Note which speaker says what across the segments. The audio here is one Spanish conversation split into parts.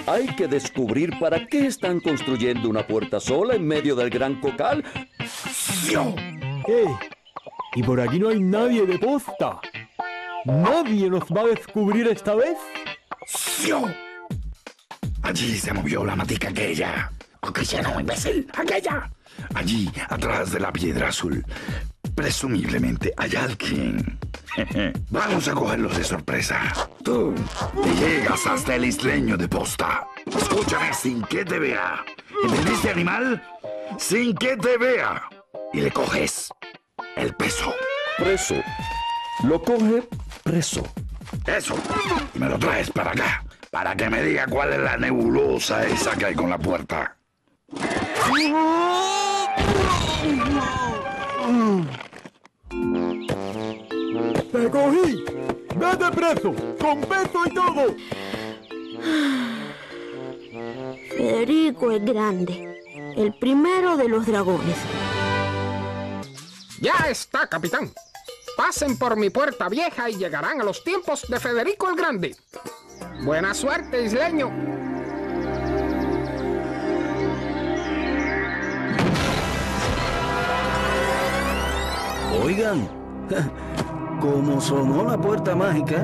Speaker 1: Hay que descubrir para qué están construyendo una puerta sola en medio del gran cocal.
Speaker 2: ¿Y por aquí no hay nadie de posta? ¿Nadie nos va a descubrir esta vez?
Speaker 3: Allí se movió la matica aquella. Cristiano, imbécil, aquella. Allí, atrás de la piedra azul. Presumiblemente hay alguien. Vamos a cogerlos de sorpresa. Tú te llegas hasta el isleño de posta. Escúchame sin que te vea. ¿Entendiste, animal? Sin que te vea. Y le coges el peso.
Speaker 1: Preso. Lo coge preso.
Speaker 3: Eso. Y me lo traes para acá. Para que me diga cuál es la nebulosa esa que hay con la puerta.
Speaker 2: ¡Te cogí! ¡Vete preso! ¡Con peso y todo!
Speaker 4: Federico el Grande, el primero de los dragones.
Speaker 5: Ya está, capitán. Pasen por mi puerta vieja y llegarán a los tiempos de Federico el Grande. Buena suerte, isleño.
Speaker 6: Oigan, como sonó la puerta mágica.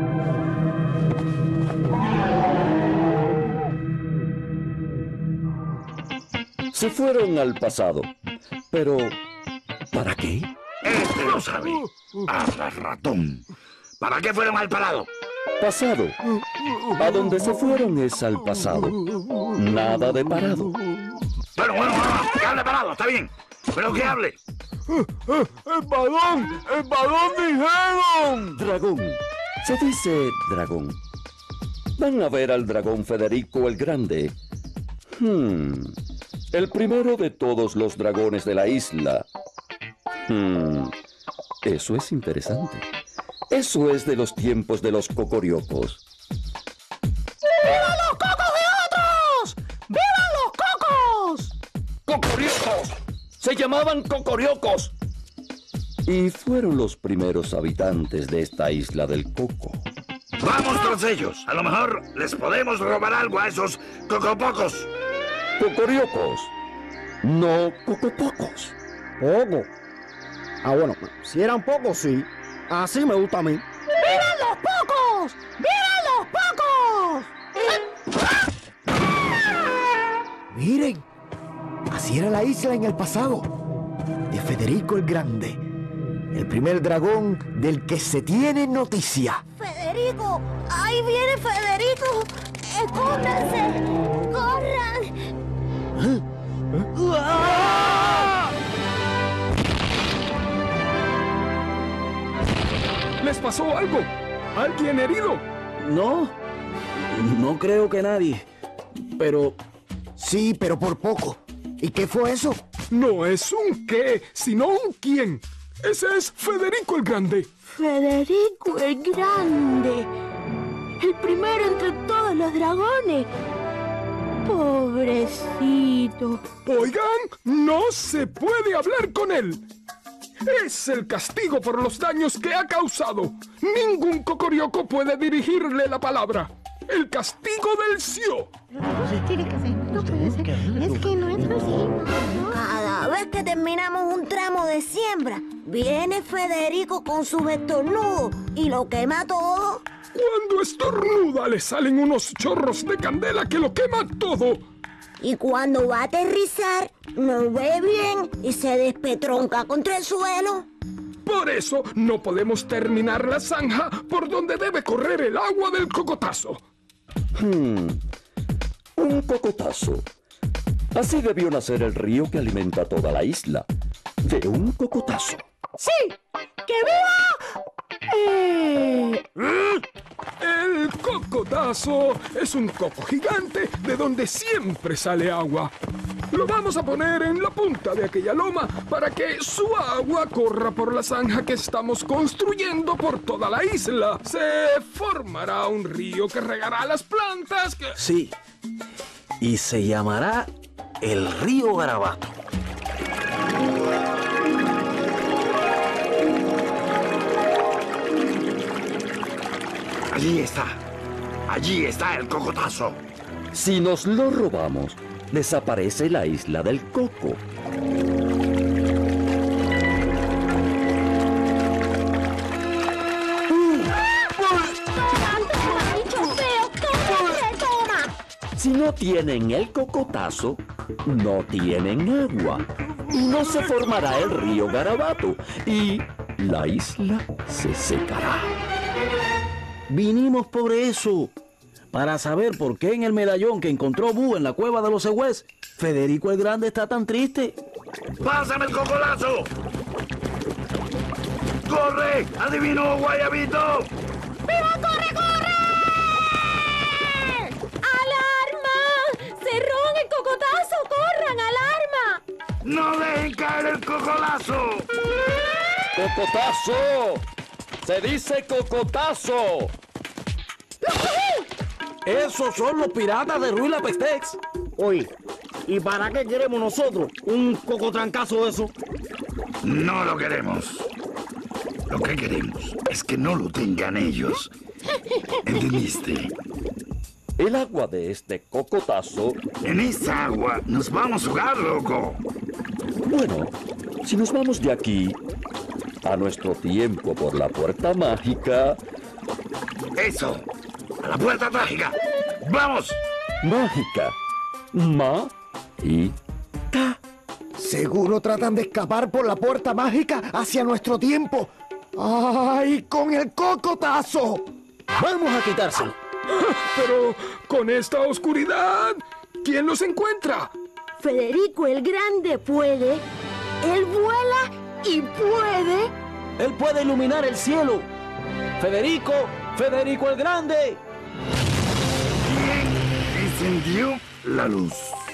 Speaker 1: Se fueron al pasado. Pero, ¿para qué?
Speaker 3: Este lo sabe. Habla, ratón. ¿Para qué fueron al parado?
Speaker 1: Pasado. A donde se fueron es al pasado. Nada de parado.
Speaker 3: Bueno, que hable parado, está bien. Pero que hable.
Speaker 2: ¡El balón dijeron!
Speaker 1: Dragón. Se dice dragón. Van a ver al dragón Federico el Grande. El primero de todos los dragones de la isla. Eso es interesante. Eso es de los tiempos de los cocoriocos.
Speaker 5: ¡Vivan los cocos de otros! ¡Vivan los cocos!
Speaker 1: ¡Cocoriocos! ¡Se llamaban cocoriocos! Y fueron los primeros habitantes de esta isla del coco.
Speaker 3: Vamos tras ellos. A lo mejor les podemos robar algo a esos cocopocos.
Speaker 1: Cocoriocos, no cocopocos.
Speaker 7: ¿Poco? Ah, bueno, si eran pocos, sí. Así me gusta a mí.
Speaker 5: ¡Vivan los pocos! ¡Vivan los pocos!
Speaker 7: Miren, así era la isla en el pasado, de Federico el Grande, el primer dragón del que se tiene noticia.
Speaker 4: ¡Federico! ¡Ahí viene Federico! ¡Escóndanse! ¡Corran!
Speaker 5: ¿Les pasó algo? ¿Alguien herido?
Speaker 6: No creo que nadie. Pero
Speaker 7: Sí, pero por poco. ¿Y qué fue eso?
Speaker 5: No es un qué, sino un quién. Ese es Federico el Grande.
Speaker 4: ¡Federico el Grande! ¡El primero entre todos los dragones! ¡Pobrecito!
Speaker 5: Oigan, no se puede hablar con él. Es el castigo por los daños que ha causado. Ningún cocorioco puede dirigirle la palabra. El castigo del Sio.
Speaker 4: No puede ser. Es que no es así. Cada vez que terminamos un tramo de siembra, viene Federico con sus estornudos y lo quema todo.
Speaker 5: Cuando estornuda le salen unos chorros de candela que lo quema todo.
Speaker 4: Y cuando va a aterrizar, no ve bien y se despetronca contra el suelo.
Speaker 5: Por eso no podemos terminar la zanja por donde debe correr el agua del cocotazo.
Speaker 1: Un cocotazo. Así debió nacer el río que alimenta toda la isla. De un cocotazo.
Speaker 5: ¡Sí! ¡Que viva! El cocotazo es un coco gigante de donde siempre sale agua. Lo vamos a poner en la punta de aquella loma para que su agua corra por la zanja que estamos construyendo por toda la isla. Se formará un río que regará las plantas que...
Speaker 6: sí. Y se llamará el río Garabato.
Speaker 3: Allí está. Allí está el cocotazo.
Speaker 1: Si nos lo robamos, desaparece la isla del Coco. Si no tienen el cocotazo, no tienen agua. Y no se formará el río Garabato. Y la isla se secará.
Speaker 6: Vinimos por eso. Para saber por qué en el medallón que encontró Bú en la cueva de los Cegües, Federico el Grande está tan triste.
Speaker 3: ¡Pásame el cocolazo! ¡Corre! ¡Adivino, Guayabito!
Speaker 4: ¡Viva, corre, corre! ¡Alarma! ¡Cerró en el cocotazo! ¡Corran, alarma!
Speaker 3: ¡No dejen caer el cocolazo!
Speaker 1: ¡Cocotazo! ¡Se dice cocotazo!
Speaker 6: Esos son los piratas de Ruy la Pestex.
Speaker 8: Oye, ¿y para qué queremos nosotros un cocotrancazo de eso?
Speaker 3: No lo queremos. Lo que queremos es que no lo tengan ellos. ¿Entendiste?
Speaker 1: El agua de este cocotazo...
Speaker 3: En esa agua nos vamos a jugar, loco.
Speaker 1: Bueno, si nos vamos de aquí a nuestro tiempo por la puerta mágica...
Speaker 3: Eso. A la puerta mágica. ¡Vamos!
Speaker 1: Mágica. Ma-y-ca.
Speaker 7: Seguro tratan de escapar por la puerta mágica hacia nuestro tiempo. ¡Ay, con el cocotazo!
Speaker 6: Vamos a quitárselo.
Speaker 5: Pero con esta oscuridad, ¿quién los encuentra?
Speaker 4: Federico el Grande puede. Él vuela y puede.
Speaker 6: Él puede iluminar el cielo. Federico el Grande.
Speaker 3: ¿Quién encendió la luz?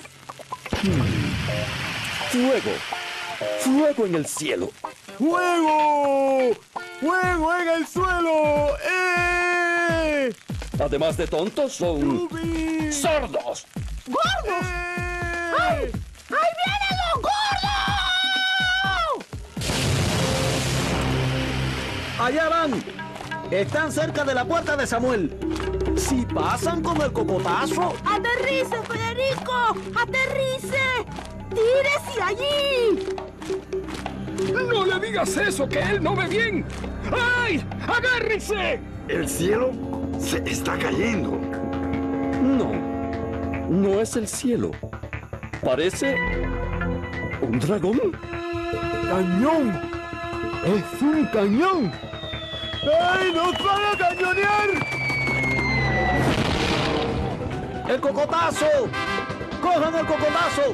Speaker 1: Fuego. Fuego en el cielo.
Speaker 2: ¡Fuego! ¡Fuego en el suelo!
Speaker 1: Además de tontos, son
Speaker 2: ¡Ruby!
Speaker 1: sordos.
Speaker 4: ¡Gordos! ¡Ay! ¡Ahí vienen los gordos!
Speaker 6: Allá van. Están cerca de la puerta de Samuel. Si pasan con el cocotazo...
Speaker 4: ¡Aterrice, Federico! ¡Aterrice! ¡Tírese allí!
Speaker 5: No le digas eso, que él no ve bien. ¡Ay! ¡Agárrese!
Speaker 3: El cielo se está cayendo.
Speaker 1: No, no es el cielo. Parece un dragón.
Speaker 2: ¡Cañón! ¡Es un cañón! ¡Ay, nos van a cañonear!
Speaker 6: ¡El cocotazo! ¡Cojan el cocotazo!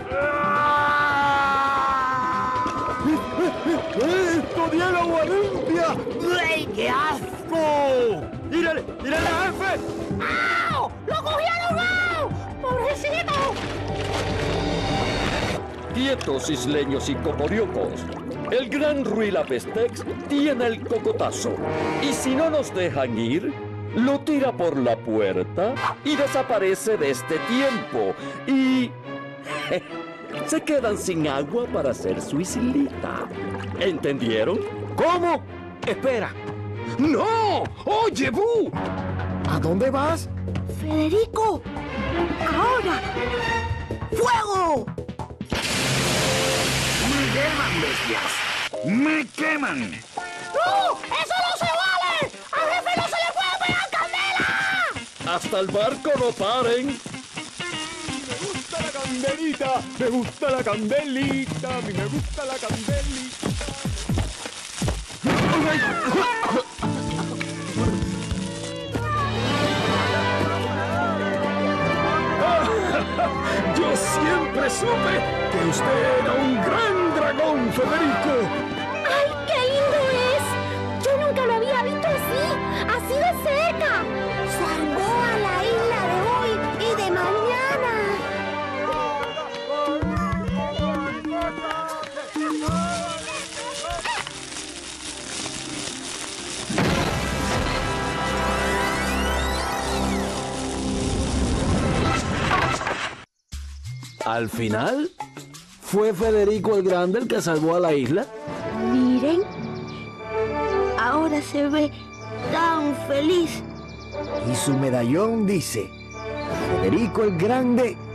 Speaker 2: ¡Esto tiene agua limpia!
Speaker 8: ¡Ey, qué asco!
Speaker 2: ¡Tírale! ¡Tírale, jefe!
Speaker 4: ¡Au! ¡Lo cogieron! ¡Au! ¡Pobrecito!
Speaker 1: Quietos, isleños y cocoriocos. El gran Ruy la Pestex tiene el cocotazo. Y si no nos dejan ir, lo tira por la puerta y desaparece de este tiempo. Y... se quedan sin agua para hacer su islita. ¿Entendieron?
Speaker 6: ¿Cómo? Espera.
Speaker 5: ¡No! ¡Oye, Bú!
Speaker 7: ¿A dónde vas?
Speaker 4: ¡Federico! ¡Ahora! ¡Fuego!
Speaker 3: ¡Me queman, bestias! ¡Me queman!
Speaker 4: ¡No! ¡Eso no se vale! ¡Al jefe no se le puede pegar candela!
Speaker 1: Hasta el barco no paren.
Speaker 2: ¡Me gusta la candelita! ¡Me gusta la candelita! ¡A mí me gusta la candelita!
Speaker 5: Yo siempre supe que usted era un gran dragón, Federico.
Speaker 4: ¡Ay, qué lindo es! Yo nunca lo había visto así de cerca. Salvó a la isla de hoy y de mañana.
Speaker 6: Al final, ¿fue Federico el Grande el que salvó a la isla?
Speaker 4: Miren, ahora se ve tan feliz.
Speaker 7: Y su medallón dice: Federico el Grande